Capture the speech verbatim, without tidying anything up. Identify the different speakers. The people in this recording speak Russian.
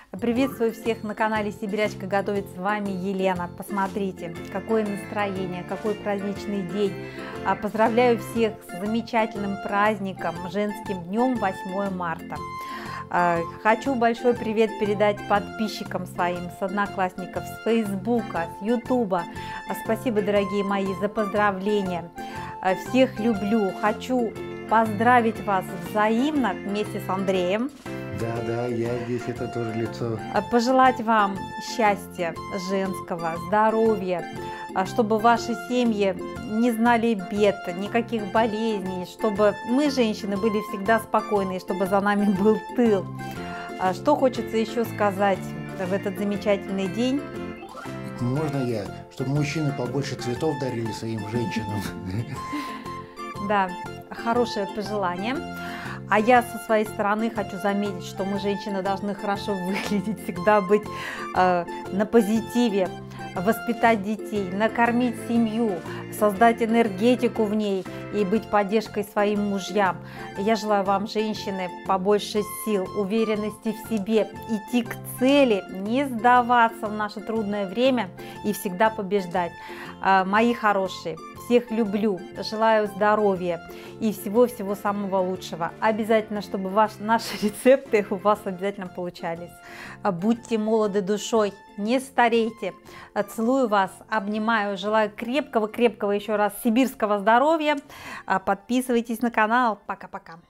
Speaker 1: Приветствую всех на канале Сибирячка готовит, с вами Елена. Посмотрите, какое настроение, какой праздничный день. Поздравляю всех с замечательным праздником, женским днем восьмое марта. Хочу большой привет передать подписчикам своим с Одноклассников, с Фейсбука, с Ютуба. Спасибо, дорогие мои, за поздравления. Всех люблю. Хочу поздравить вас взаимно вместе с Андреем.
Speaker 2: Да, да, я здесь, это тоже лицо.
Speaker 1: Пожелать вам счастья женского, здоровья, чтобы ваши семьи не знали бед, никаких болезней, чтобы мы, женщины, были всегда спокойны, чтобы за нами был тыл. Что хочется еще сказать в этот замечательный день?
Speaker 2: Можно я? Чтобы мужчины побольше цветов дарили своим женщинам.
Speaker 1: Да, хорошее пожелание. А я со своей стороны хочу заметить, что мы, женщины, должны хорошо выглядеть, всегда быть э, на позитиве, воспитать детей, накормить семью, создать энергетику в ней и быть поддержкой своим мужьям. Я желаю вам, женщины, побольше сил, уверенности в себе, идти к цели, не сдаваться в наше трудное время и всегда побеждать. Э, мои хорошие, всех люблю, желаю здоровья и всего-всего самого лучшего. Обязательно, чтобы ваш, наши рецепты у вас обязательно получались. Будьте молоды душой, не старейте. Целую вас, обнимаю, желаю крепкого-крепкого еще раз сибирского здоровья. Подписывайтесь на канал. Пока-пока.